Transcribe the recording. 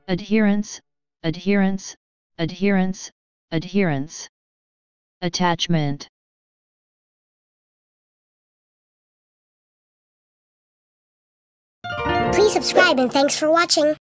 adherence, adherence, adherence, adherence. Attachment. Please subscribe and thanks for watching.